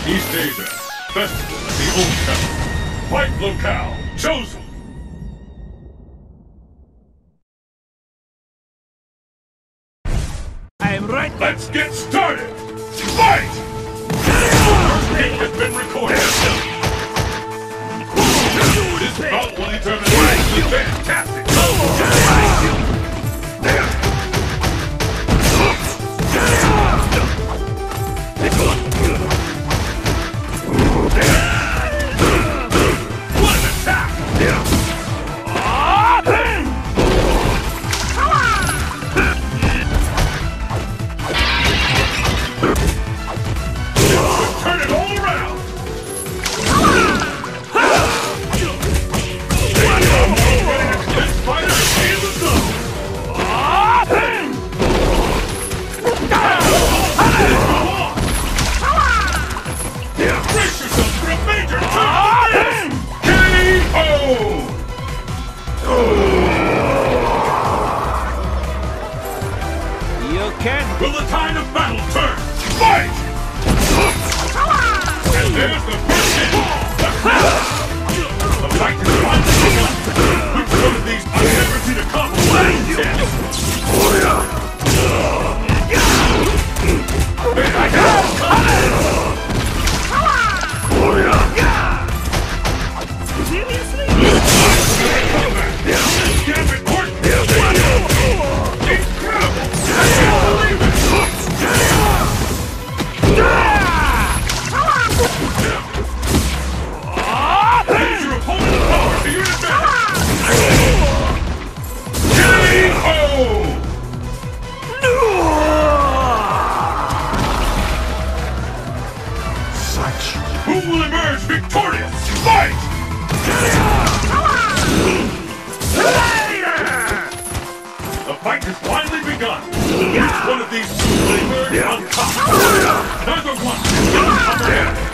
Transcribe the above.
East Asia. Festival at the Old Town. Fight locale chosen. I'm right. Let's get started. Fight! First hit has been recorded. This bout will determine the fantastic. What an attack! Turn it all around! This fighter is in the zone! Brace yourself for a major turn! KO! You can. Will the tide of battle turn? Fight! And there's the first hit! The fight is finally begun! Which one of these I've never seen a combo Seriously? Damn it, Horton! Incredible! I can't believe it! Use your opponent's power to your advantage! KO! Who will emerge victorious? Fight! The fight has finally begun. Which one of these two will emerge on top? Neither one can cover him.